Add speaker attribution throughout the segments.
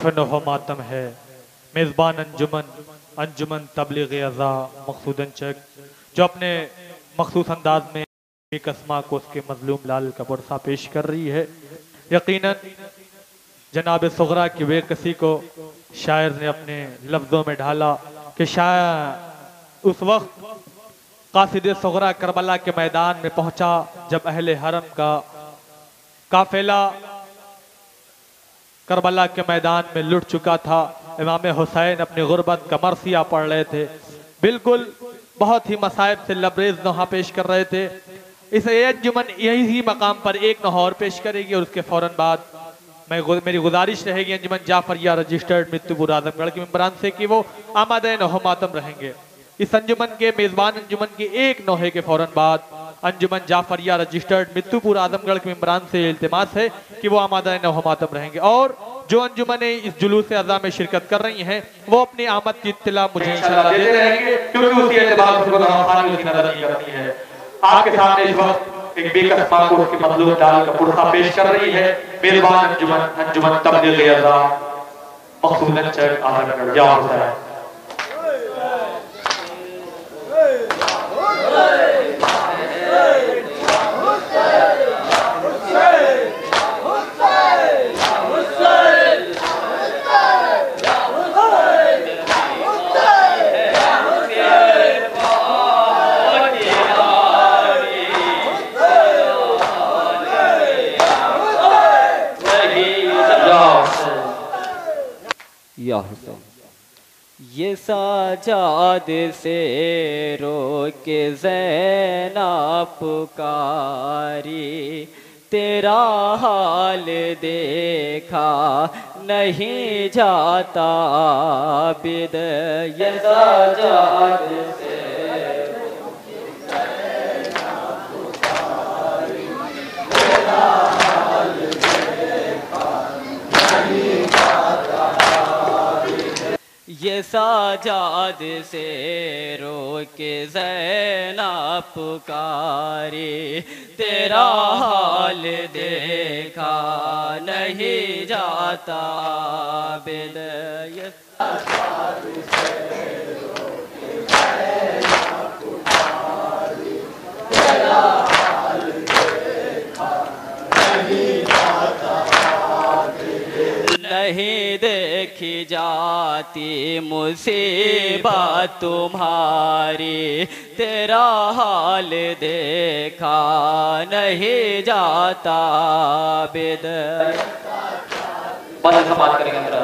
Speaker 1: फनो मातम है मेज़बान अंजुमन अंजुमन तबलीग अज़ा मकसूदन चक, जो अपने मखसूस अंदाज में एक अस्मा को उसके मजलूम लाल का पुरसा पेश कर रही है। यकीनन जनाब सुगरा की बेकसी को शायर ने अपने लफ्ज़ों में ढाला कि शायर उस वक्त कासिद सुगरा करबला के मैदान में पहुंचा जब अहले हरम का काफिला करबला के मैदान में लुट चुका था। इमाम हुसैन अपनी गुर्बत का मरसिया पढ़ रहे थे, बिल्कुल बहुत ही मसाइब से लबरेज नोहा पेश कर रहे थे। इस अंजुमन यही मकाम पर एक नोहा और पेश करेगी और उसके फौरन बाद मेरी गुजारिश रहेगी अंजुमन जाफरिया रजिस्टर्ड मित्तुपुर आजमगढ़ के मेंबरान से कि वो आमादे नोह मातम रहेंगे। इस अंजुमन के मेजबान अंजुमन के एक नोहे के फौरन बाद अंजुमन जाफरिया रजिस्टर्ड मित्तुपुर आजमगढ़ के मेंबरान से इल्तिमास है कि वो आमादा नोह मातम रहेंगे और जो अंजुमन इस जुलूस अज़ा में शिरकत कर रही हैं वो अपनी आमद की इत्तिला मुझे इंशाअल्लाह देते रहेंगे, क्योंकि उसी एतबार से नजर नहीं करनी है। आपके सामने इस वक्त एक बेकस मां को उसके मजलूम लाल का पुरसा पेश कर रही है मेजबान अंजुमन अंजुमन तबलीग अज़ा मकसूदन चक आजमगढ़। या हुसैन
Speaker 2: ये साजाद से रोके ज़ैना पुकारी, तेरा हाल देखा नहीं जाता बिद। ये साजाद से ये साजाद से रोके ज़ैना पुकारी, तेरा हाल देखा नहीं जाता बिद। ये साजाद से रोके ज़ैना पुकारी, तेरा हाल देखा नहीं जाता बिद। नहीं देखी जाती मुसीबत तुम्हारी, तेरा हाल देखा नहीं जाता बिद। बंद समाप्त करेंगे अंदर।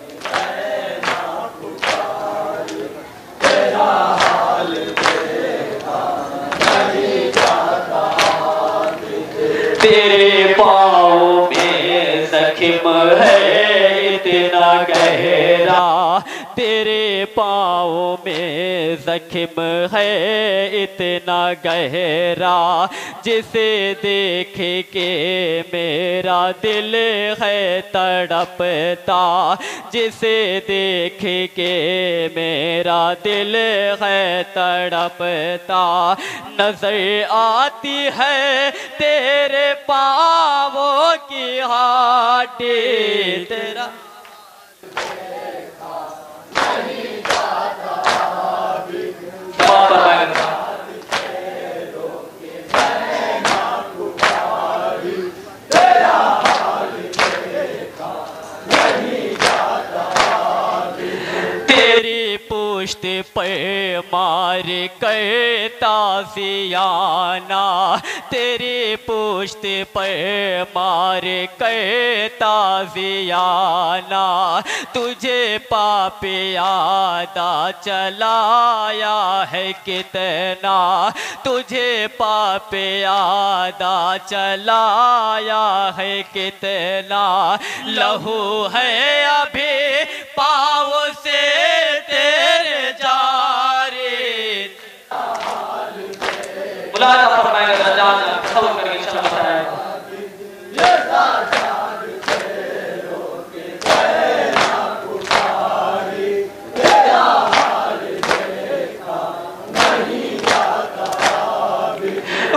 Speaker 2: तेरा हाल देखा नहीं जाता बिद। तेरे पाँव में ज़ख्म है इतना गहरा, तेरे पाँव में ज़ख्म है इतना गहरा, जिसे देख के मेरा दिल है तड़पता, जिसे देख के मेरा दिल है तड़पता। नजर आती है तेरे पाँवों की हाटी, तेरा तेरी पुश्त पे मार कर ताज़ियाना, तेरी पुश्त पे मार कर ताज़ियाना, तुझे पाप यादा चलाया है कितना, तुझे पाप यादा चलाया है कितना। लहू है अभी पाँव से तेरे जारी, बुलाना फरमाएगा जाना सब करेंगे इंशाअल्लाह।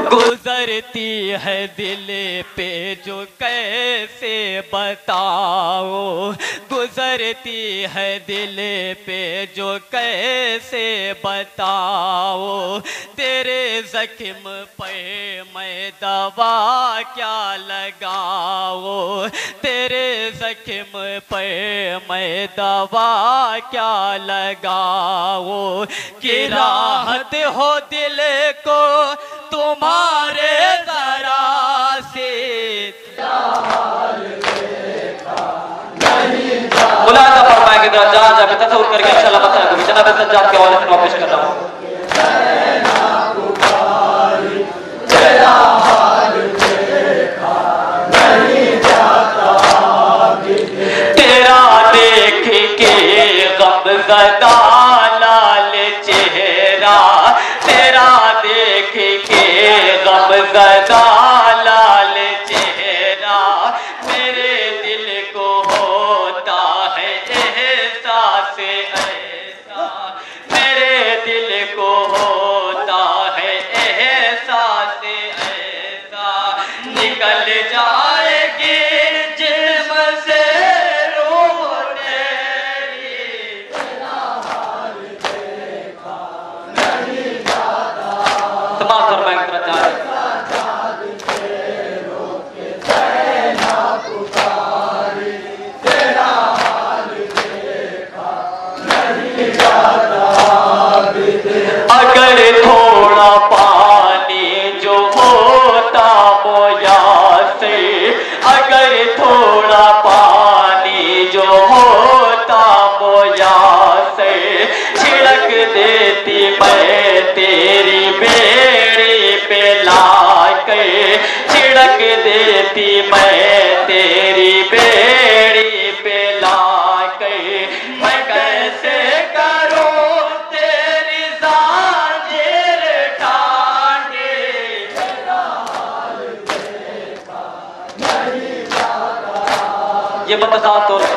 Speaker 3: गुजरती है दिल पे जो कैसे बताओ, गुजरती है दिल पे जो कैसे बताओ, तेरे जख्म पे मैं दवा क्या लगाओ, तेरे जख्म पे मैं दवा क्या लगाओ, कि राहत हो दिल को तुम्हारे जरा से।
Speaker 2: मुलाजा फरमाएंगे जरा जान जाके तसव्वुर करके इंशाल्लाह मसला को जनाब सज्जाद के हवाले से मैं पेश कर रहा हूं। तेरा देख के गमज़दा लाल चेहरा, तेरा देख के गमज़दा लाल चेहरा, मेरे दिल को होता है एहसास ऐसा, मेरे दिल को होता है एहसास ऐसा, निकल जाएगी जिस्म से रूह तेरी, तमाम फरमाएंगे जरा जान। अगर थोड़ा पानी जो होता मोया से, अगर थोड़ा पानी जो होता मोया से, छिड़क देती मैं तेरी बेड़ी पे लाके, छिड़क देती मैं तेरी बेड़ी पे लाके, मैं कैसे करूं तेरी ज़ांजीर टांगे, ये बता तो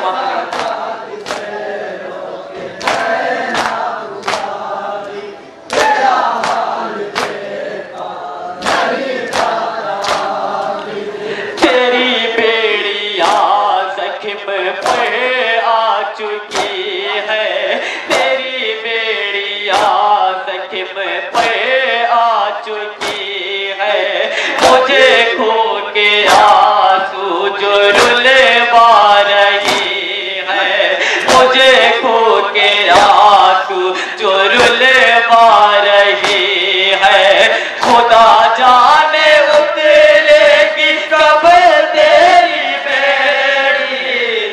Speaker 2: तेरी बेड़िया ज़ख्म पे आ चुकी है, तेरी बेड़िया ज़ख्म पे आ चुकी है, मुझे खो के आंसू जो रुलवा रही है, मुझे खो के आंसू जो रुलवा रही है, खुदा जाने उतरेगी कब तेरी बेड़ी,